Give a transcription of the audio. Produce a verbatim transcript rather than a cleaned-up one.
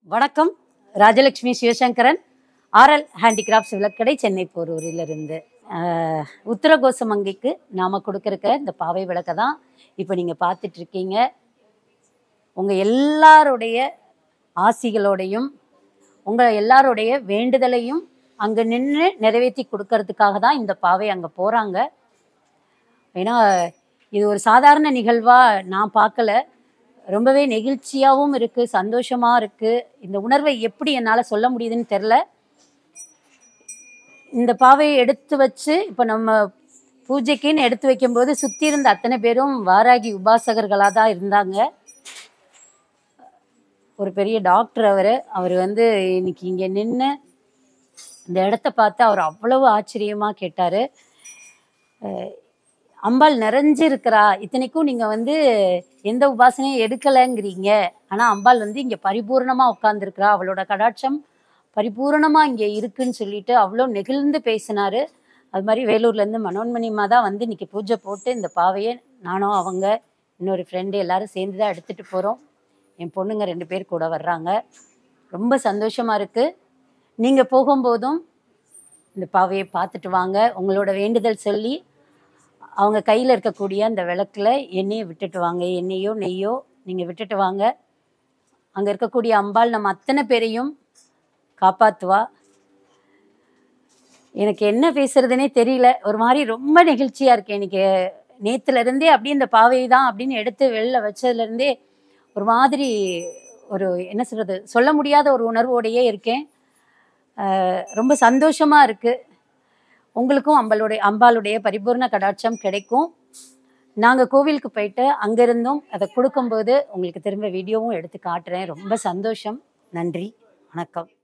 வணக்கம். Rajalakshmi Sivasankaran, RL handicrafts விளக்கடை, சென்னை போரூரிலிருந்து. உத்தரகோசமங்கைக்கு நாம் கொடுக்குறக்க இந்த பாவை விளக்கை தான் இப்போ நீங்கள் பார்த்துட்ருக்கீங்க. உங்கள் எல்லாருடைய ஆசிகளோடையும் உங்கள் எல்லாருடைய வேண்டுதலையும் அங்கே நின்று நிறைவேற்றி கொடுக்கறதுக்காக தான் இந்த பாவை அங்கே போகிறாங்க. ஏன்னா இது ஒரு சாதாரண நிகழ்வாக நான் பார்க்கல. ரொம்பவே நெகிழ்ச்சியாகவும் இருக்குது, சந்தோஷமாக இருக்குது. இந்த உணர்வை எப்படி என்னால் சொல்ல முடியுதுன்னு தெரில. இந்த பாவையை எடுத்து வச்சு இப்போ நம்ம பூஜைக்குன்னு எடுத்து வைக்கும்போது சுற்றி இருந்த அத்தனை பேரும் வாராகி உபாசகர்களாக தான் இருந்தாங்க. ஒரு பெரிய டாக்டர் அவர் அவர் வந்து இன்னைக்கு இங்கே நின்று இந்த இடத்த பார்த்து அவர் அவ்வளவு ஆச்சரியமாக கேட்டார். அம்பாள் நிறைஞ்சிருக்கிறா, இத்தனைக்கும் நீங்கள் வந்து எந்த உபாசனையும் எடுக்கலைங்கிறீங்க, ஆனால் அம்பாள் வந்து இங்கே பரிபூர்ணமாக உட்காந்துருக்கிறா, அவளோட கடாட்சம் பரிபூர்ணமாக இங்கே இருக்குன்னு சொல்லிட்டு அவ்வளோ நெகிழ்ந்து பேசினார். அது மாதிரி வேலூர்லேருந்து மனோன்மணிமா தான் வந்து இன்றைக்கி பூஜை போட்டு இந்த பாவையை நானும் அவங்க இன்னொரு ஃப்ரெண்டு எல்லோரும் சேர்ந்து தான் எடுத்துகிட்டு போகிறோம். என் பொண்ணுங்க ரெண்டு பேர் கூட வர்றாங்க. ரொம்ப சந்தோஷமாக இருக்குது. நீங்கள் போகும்போதும் இந்த பாவையை பார்த்துட்டு வாங்க. உங்களோட வேண்டுதல் சொல்லி அவங்க கையில் இருக்கக்கூடிய அந்த விளக்கில் எண்ணெயை விட்டுட்டு வாங்க. எண்ணெயோ நெய்யோ நீங்கள் விட்டுட்டு வாங்க. அங்கே இருக்கக்கூடிய அம்பாள் நம்ம அத்தனை பேரையும் காப்பாற்றுவா. எனக்கு என்ன பேசுறதுனே தெரியல. ஒரு மாதிரி ரொம்ப நெகிழ்ச்சியாக இருக்கேன். எனக்கு நேற்றுலேருந்தே அப்படி இந்த பாவை தான் அப்படின்னு எடுத்து வெளில வச்சதுலேருந்தே ஒரு மாதிரி ஒரு என்ன சொல்கிறது, சொல்ல முடியாத ஒரு உணர்வோடையே இருக்கேன். ரொம்ப சந்தோஷமாக இருக்குது. உங்களுக்கும் அம்பாளுடைய அம்பாளுடைய பரிபூர்ண கடாட்சம் கிடைக்கும். நாங்கள் கோவிலுக்கு போயிட்டு அங்கேருந்தும் அதை கொடுக்கும்போது உங்களுக்கு திரும்ப வீடியோவும் எடுத்து காட்டுறேன். ரொம்ப சந்தோஷம். நன்றி, வணக்கம்.